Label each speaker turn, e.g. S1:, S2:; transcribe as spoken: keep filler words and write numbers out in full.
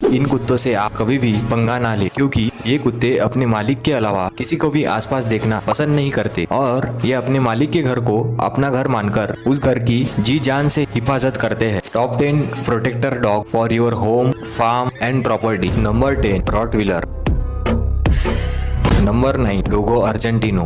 S1: इन कुत्तों से आप कभी भी पंगा ना ले, क्योंकि ये कुत्ते अपने मालिक के अलावा किसी को भी आसपास देखना पसंद नहीं करते और ये अपने मालिक के घर को अपना घर मानकर उस घर की जी जान से हिफाजत करते हैं। Top ten protector dog for your home, farm and property. Number ten, Rottweiler. Number nine, Dogo Argentino.